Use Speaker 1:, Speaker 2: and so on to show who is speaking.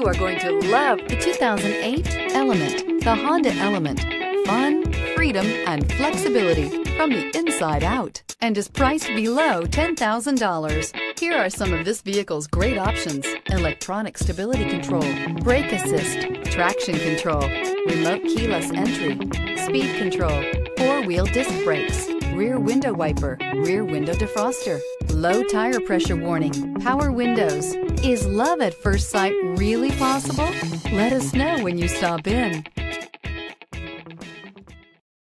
Speaker 1: You are going to love the 2008 Element. The Honda Element. Fun, freedom, and flexibility from the inside out, and is priced below $10,000. Here are some of this vehicle's great options: electronic stability control, brake assist, traction control, remote keyless entry, speed control, four-wheel disc brakes, rear window wiper, rear window defroster, low tire pressure warning, power windows. Is love at first sight really possible? Let us know when you stop in.